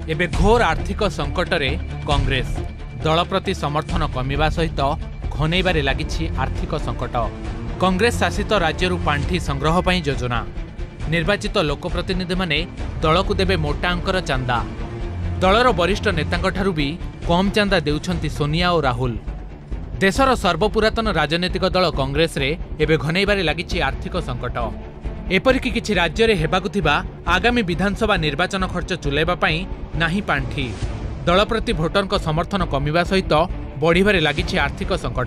एबे घोर आर्थिक संकटरे कांग्रेस दल प्रति समर्थन कमिबा सहित घनैबारे लागिछि आर्थिक संकट। कांग्रेस शासित राज्यरू पांठी संग्रह पई योजना। निर्वाचित लोकप्रतिनिधि माने दल को देबे मोटा अंकर चांदा। दलर वरिष्ठ नेतांठारू भी कम चांदा देउछंती सोनिया और राहुल। देशर सर्वपुरातन राजनीतिक दल कांग्रेस रे एबे घनैबारे लागिछि आर्थिक संकट। एपरिकी किछि राज्य रे हेबाकु थिबा आगामी विधानसभा निर्वाचन खर्च चुलाइबा पई नाही पांठी। दल प्रति भोटरक समर्थन कमिबा सहित बढ़िबारे लागिछि आर्थिक संकट।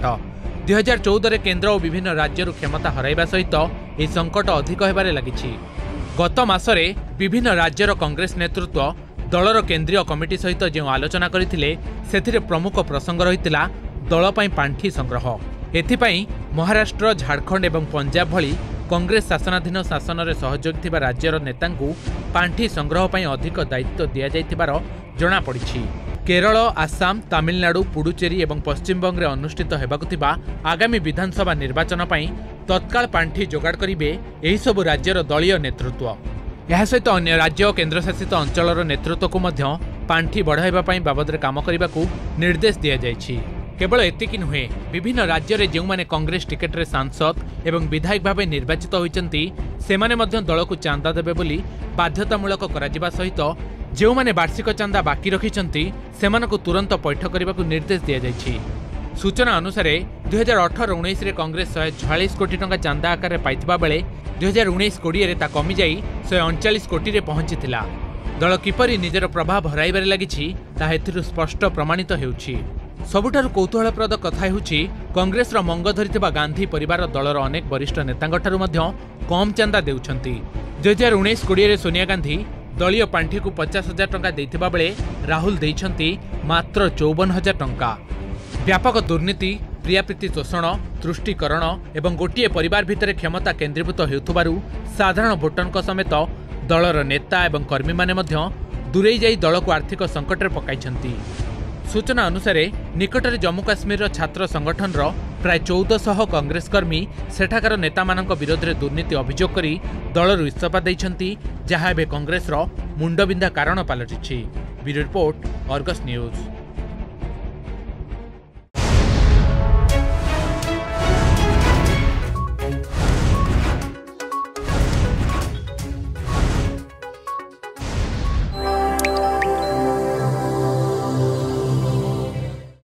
2014 रे केंद्र और विभिन्न राज्यरू क्षमता हराइबा सहित एही संकट अधिक हेबारे लागिछि। गत मासरे विभिन्न राज्यर कांग्रेस नेतृत्व दलर केंद्रीय कमिटी सहित जो आलोचना करथिले सेथिरे प्रमुख प्रसंग रहितिला दल पई पांठी संग्रह। एथिपई महाराष्ट्र, झारखंड एवं पंजाब भली कांग्रेस शासनाधीन शासन रे सहयोगी थिबा राज्यर नेतांकु पांठी संग्रह पई अधिक दायित्व दिया जाइथिबार जणा पड़िछि। केरल, आसाम, तमिलनाडु, पुडुचेरी एवं पश्चिमबंग रे अनुष्ठित हेबाकु थिबा आगामी विधानसभा निर्वाचन पई तत्काल पांठी जोगाड़ करिवे एही सब राज्यर दलीय नेतृत्व। यह सहित अन्य राज्य और केन्द्रशासित अंचलर नेतृत्व को मध्य पांठी बढ़ाइबा पई बाबदरे काम करिबाकू निर्देश दिया जाइछि। केवल एतिकी नुहे, विभिन्न राज्य में जो माने कांग्रेस टिकेट रे सांसद एवं विधायक भाव निर्वाचित होइचंती सेमाने मध्य दल को चांदा देबे बोली बाध्यतामूलक कराजिबा सहित जो माने वार्षिक चांदा बाकी रखिचंती सेमानकु तुरंत पैठ करबाकू निर्देश दिया जाइछि। सूचना अनुसार 2018-19 रे कांग्रेस 146 कोटी टंका चांदा आकार रे पाइथिबा बेले 2019-20 रे ता कमी जाई 139 कोटी रे पहुंचीथिला। दल किपरि निजर प्रभाव हराइबारे लागिछि ता हेतुरु स्पष्ट प्रमाणित हेउछि। सबुठारु कौतूहलप्रद कथा हेउछि कांग्रेस रो मंग धरिथिबा गांधी परिवार दलर अनेक वरिष्ठ नेतांठारु मध्य कम चांदा देउछंती। 2019-20 रे सोनिया गांधी दलीय पांठी को 50,000 टंका देइथिबा बेले राहुल देइछंती मात्र 54,000 टंका। व्यापक दुर्नीति, प्रियाप्रीति शोषण, तुष्टीकरण एवं गोटिए परिवार भितर क्षमता केन्द्रीभूत हेउथबारु साधारण भोटरक समेत दलर नेता एवं कर्मी माने मध्य दूरेई जाई दल को आर्थिक संकट रे पकाइछंती। सूचना अनुसार निकटरे जम्मू काश्मीर छात्र संगठन प्राय 1400 कांग्रेस कर्मी सेठाकार नेता मानक विरोध में दुर्नीति अभियोग करी दलरू इस्तीफा देइछंती, जहाँ एबे कांग्रेस मुंडबिंधा कारण पलटिछि। Bureau report, Argus news.